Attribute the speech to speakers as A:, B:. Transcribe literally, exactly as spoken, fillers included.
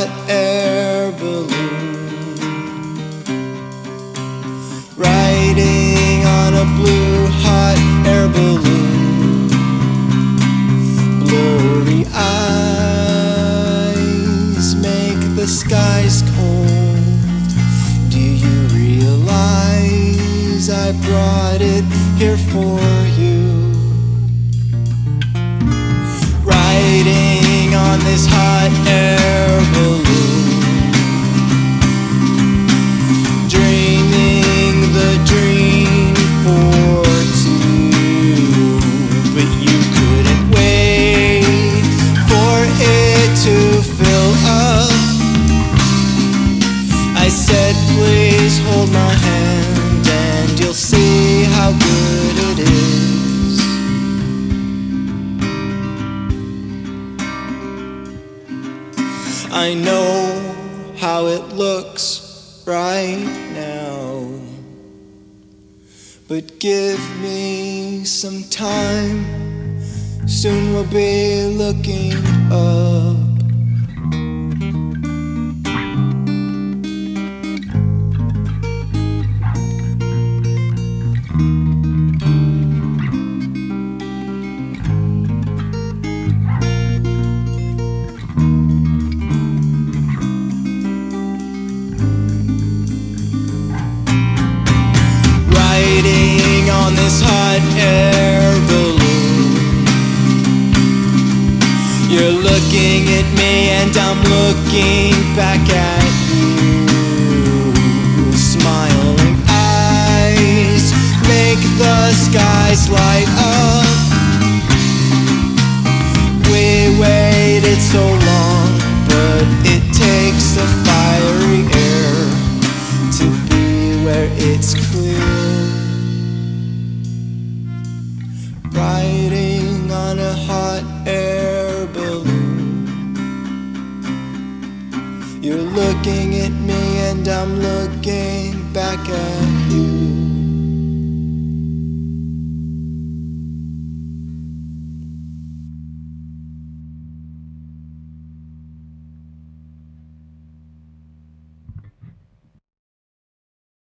A: hot air balloon, riding on a blue hot air balloon. Blurry eyes make the skies cold. Do you realize I brought it here for you? Riding on this hot air balloon, dreaming the dream for two. But you couldn't wait for it to fill up. I said, please hold my hand and you'll see how good it is. I know how it looks right now, but give me some time, soon we'll be looking up. Riding on this hot air balloon, you're looking at me and I'm looking back at you. Smiling eyes make the skies light up. We waited so long, but it takes the fiery air to be where it's clear. Riding on a hot air balloon, you're looking at me and I'm looking back at you.